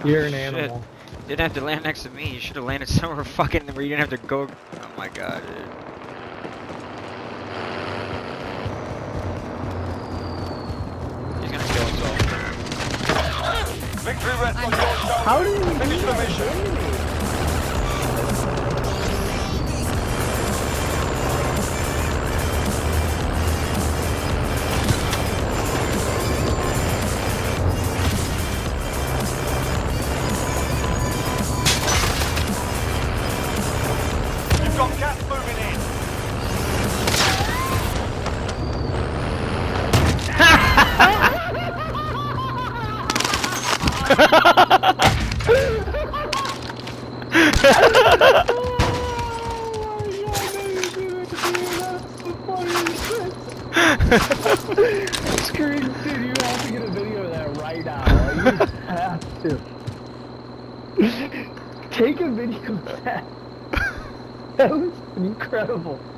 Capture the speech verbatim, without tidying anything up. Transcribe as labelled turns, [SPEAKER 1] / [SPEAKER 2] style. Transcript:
[SPEAKER 1] You're an
[SPEAKER 2] shit.
[SPEAKER 1] animal.
[SPEAKER 2] You didn't have to land next to me. You should have landed somewhere fucking where you didn't have to go. Oh my god, dude. He's gonna kill us all.
[SPEAKER 3] Victory rests on your shoulders.
[SPEAKER 1] How did you
[SPEAKER 3] Finish the mission. You've got gas moving in.
[SPEAKER 1] Scream, dude, you have to get a video of that right now. You have to. Take a video of that. That was incredible.